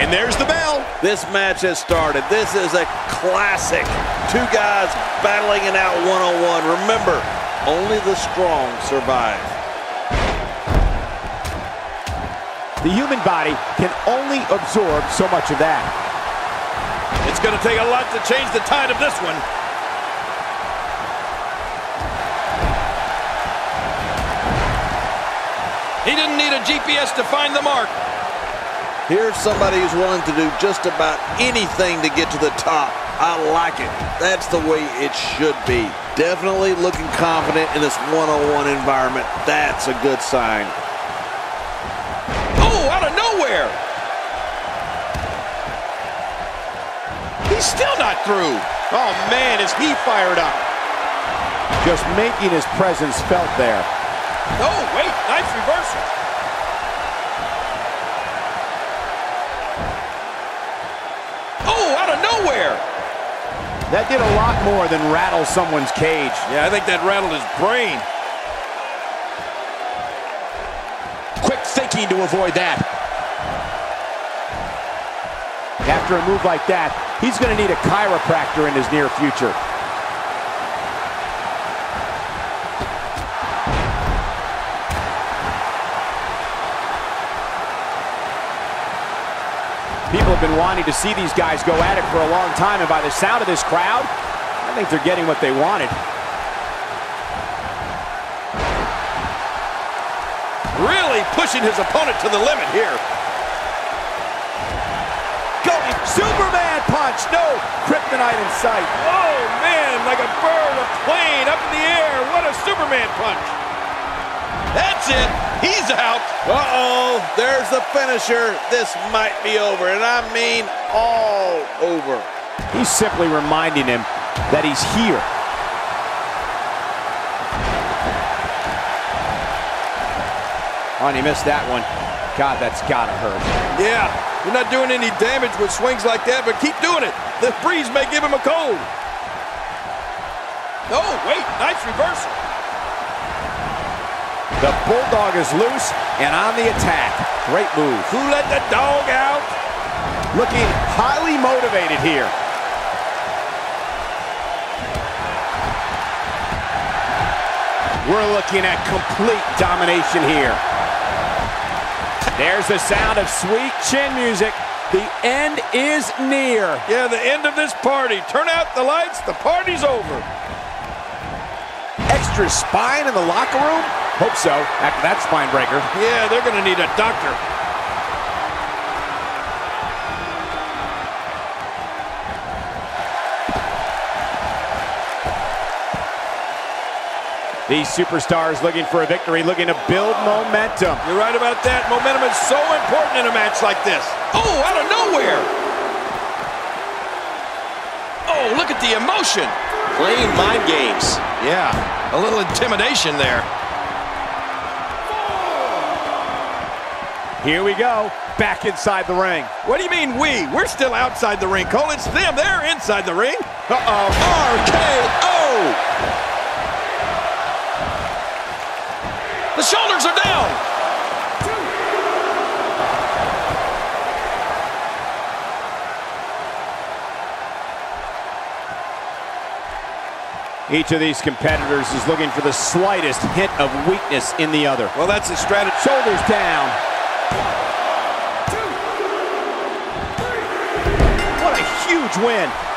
And there's the bell. This match has started. This is a classic. Two guys battling it out one-on-one. Remember, only the strong survive. The human body can only absorb so much of that. It's going to take a lot to change the tide of this one. He didn't need a GPS to find the mark. Here's somebody who's willing to do just about anything to get to the top. I like it. That's the way it should be. Definitely looking confident in this one-on-one environment. That's a good sign. Oh, out of nowhere. He's still not through. Oh, man, is he fired up. Just making his presence felt there. Oh, wait, nice reversal. Oh, out of nowhere. That did a lot more than rattle someone's cage. Yeah, I think that rattled his brain. Quick thinking to avoid that. After a move like that, he's going to need a chiropractor in his near future. People have been wanting to see these guys go at it for a long time, and by the sound of this crowd, I think they're getting what they wanted. Really pushing his opponent to the limit here. Going Superman punch, no kryptonite in sight. Oh, man, like a bird, a plane up in the air. What a Superman punch. That's it. He's out. Uh-oh, there's the finisher. This might be over, and I mean all over. He's simply reminding him that he's here. Oh, and he missed that one. God, that's gotta hurt. Yeah, you're not doing any damage with swings like that, but keep doing it. The breeze may give him a cold. Oh, wait, nice reversal. The Bulldog is loose and on the attack. Great move. Who let the dog out? Looking highly motivated here. We're looking at complete domination here. There's the sound of sweet chin music. The end is near. Yeah, the end of this party. Turn out the lights, the party's over. Extra spine in the locker room? Hope so, after that spine breaker. Yeah, they're gonna need a doctor. These superstars looking for a victory, looking to build momentum. You're right about that. Momentum is so important in a match like this. Oh, out of nowhere. Oh, look at the emotion. Playing mind games. Yeah, a little intimidation there. Here we go, back inside the ring. What do you mean we? We're still outside the ring, Cole. It's them. They're inside the ring. Uh-oh. RKO. The shoulders are down. Each of these competitors is looking for the slightest hint of weakness in the other. Well, that's a strategy. Shoulders down. What a huge win.